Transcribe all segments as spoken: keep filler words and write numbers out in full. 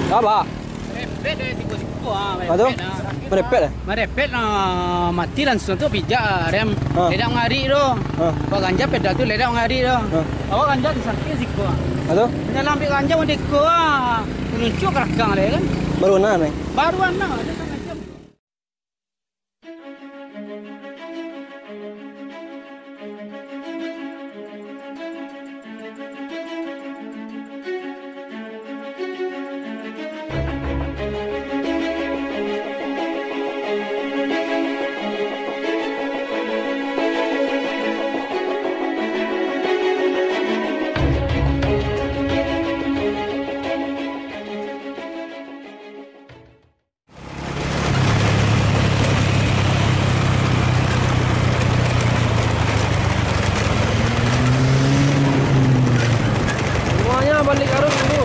Apa? Merepet dia tikus siku ah. Apa tu? Merepet eh? Merepet ah mati langsung tu pijak rem. Ha. Ledak ngari tu. Ha. Bawa ganja pedal tu ledak ngari tu. Ha. Bawa ganja di samping siku ah. Apa tu? Menyelam ambil ganja mau deko ah. Menuncuk rakang dia kan. Baru na nih. Baru anak ada kan macam. Semuanya balik arus dulu.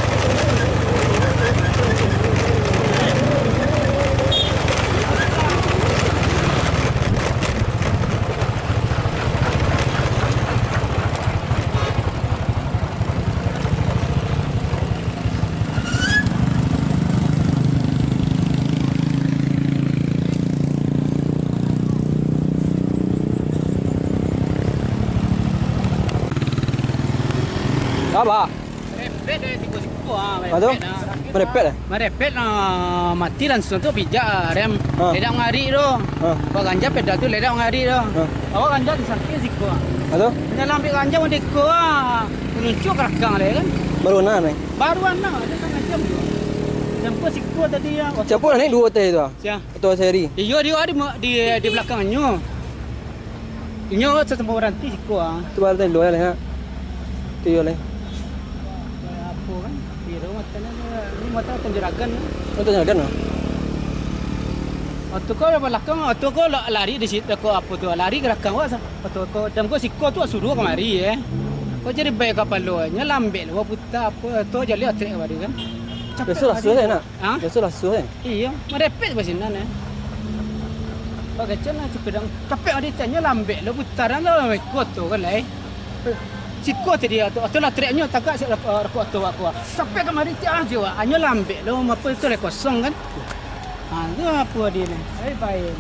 Apa? Merepet dia tikus siku ah. Apa tu? Merepet eh? Merepet ah mati langsung tu pijak rem. Ha. Ledak ngari tu. Ha. Bawa ganja pedal tu ledak ngari tu. Ha. Bawa ganja di samping siku ah. Apa tu? Menyelam ambil ganja mau deko ah. Menuncuk rakang dia kan. Baru na nih. Baru anak ada kan macam. Jemput siku tadi ya. Siapa nih dua teh itu? Siapa? Ketua seri. Iyo dia ada di di belakangnya. Inyo setemu ranti siku ah. Tu baru teh dua ya. Tu yo leh. Apa kan? Biru matanya ni mata penjeragan. Itu nyalakan no? Waktu kau belakang, waktu kau lari di situ kau apa tu lari ke belakang wah. Waktu kau jam kau siku tu suruh kemari eh. Kau jadi baik kapal lo, nyelambel wah putar apa tu jadi atrek kemari kan. Biasa lah suah nak. Ha? Biasa lah suah. Iya, merepet basinan eh. Pakai cina cepedang capek ada tanya lambek lo putaran lo ikut tu kan lai. Siku tadi tu, tu lah treknya tagak saya rekod tu aku. Sampai kemari dia aja wah, hanya lambek lo apa itu le kosong kan. Ha, tu apa dia ni? Baik baik.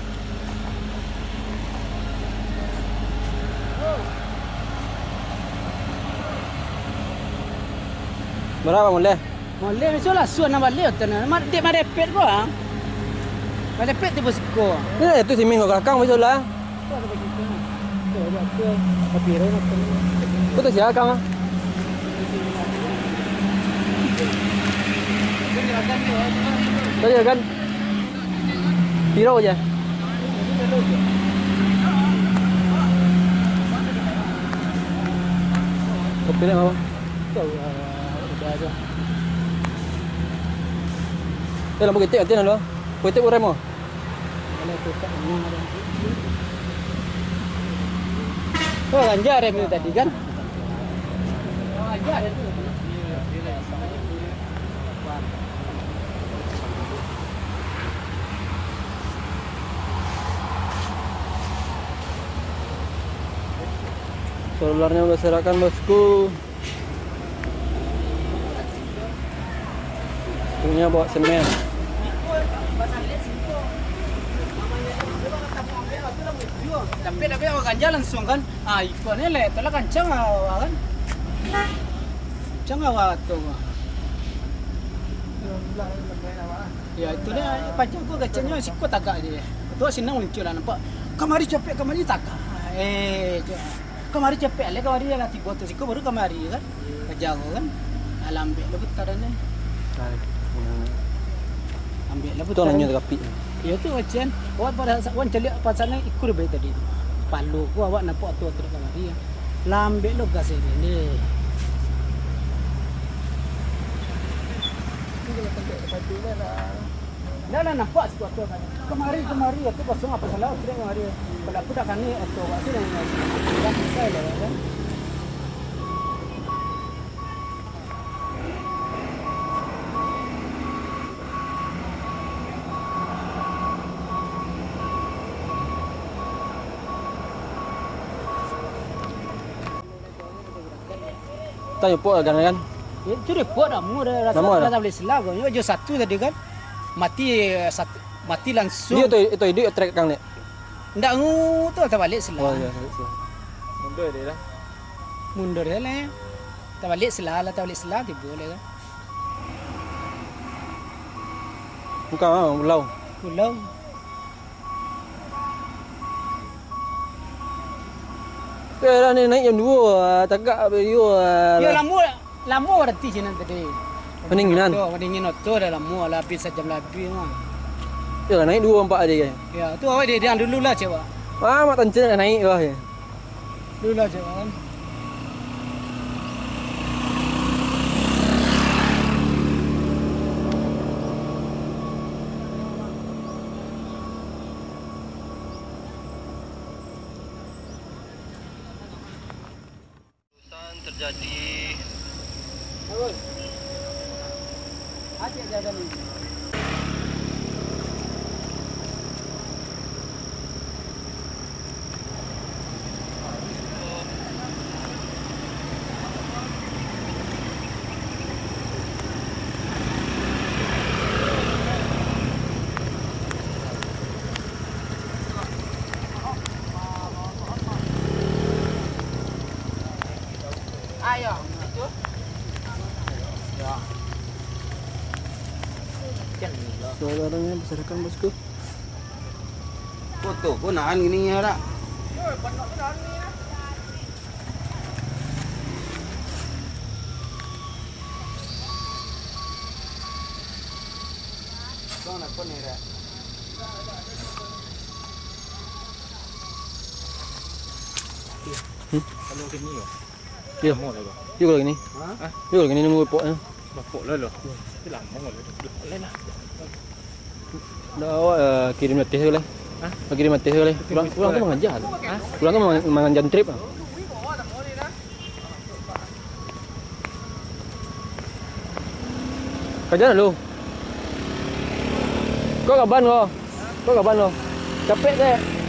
Berapa mulai? Boleh macam lah suan nak balik tu nak. Mak dia merepet ko ah. Merepet tu bosku. Eh, itu si minggu kakang betul lah. Tu ada begitu. Tu ada tu. Tapi rena tu. Itu siapa kakang? Tadi kan? Piro aja. Kopi ni apa? Tu udah aja. Eh, lampu ketik nanti nalo. Ketik urem mo. Kalau tu tak memang ada. Oh, ganja rem itu tadi kan? Oh, ganja ada tu. Solarnya udah serahkan bosku. Punya bawa semen. Tapi tapi awak ganja langsung kan? Ah, ikonnya le, telah kencang awak kan? Kencang awak tu. Ya itu dia pajak ko gacanya sikut tagak je. Tu senang muncul lah nampak. Kamari capek kamari tagak. Eh, kamari capek le kamari dia nanti buat tu sikut baru kamari kan. Pajak ko kan. Alambek le putarannya. Ambil lah Itu nanya kapi. Ya tu macam awak pada wan calik pasal ni ikut baik tadi. Palu ko awak nampak tu tu kamari. Lambek lo gas ini. Dah lah nampak sesuatu kan. Kemari kemari itu kosong apa salah sering kemari. Kalau aku dah kan ni atau apa sih yang dah selesai lah kan. Tanya po kan kan. Itu repot dah, mu dah rasa Lama dah? dah tak boleh selak. Yo jo satu tadi kan. Mati satu mati langsung. Dia tu itu dia track kang ni. Ndak ngu tu tak balik selak. Oh ya. Mundur dia lah. Mundur dia lah. Tak balik selak lah, tak balik selak tiba boleh kan. Bukan ah, belau. Pulau. Eh dah ni naik jam dua, tagak video. Ya lama lama berhenti sini tadi. Pendinginan. Tu, pendingin tu dah lama lah, habis sejam lebih mah. Ya naik dua empat aja kan. Ya, tu awak dia dia dulu lah cewek. Ah, mak tancen nak naik bawah je. Dulu lah cewek kan. Terjadi. Bagus. Acik dia ada ni. Ayo, itu. Ya. Saudaranya berserakan bosku. Foto pun nahan gini ya rak. Kau nak pun ni rak. Kalau gini yo. Ya. Mau lah. Dia kalau gini. Ha? Dia kalau gini nunggu pok. Bapok lah loh. Itu lama lah. Boleh lah. Dah awak uh, kirim letih boleh. Ha? Kirim letih boleh. Pulang pulang tu mengajar. Ha? Pulang tu mengajar trip ah. Kerja lu. Kau kapan lo? Kau kapan lo? Capek deh.